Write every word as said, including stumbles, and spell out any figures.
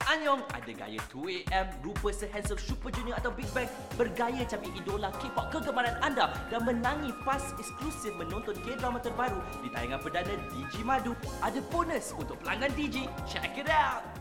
Annyeong, ada gaya two A M, rupa se-handsome Super Junior atau Big Bang, bergaya cabi idola K-pop kegemaran anda dan menangi fast eksklusif menonton K-drama terbaru di tayangan perdana D J Madu. Ada bonus untuk pelanggan D J. Check it out!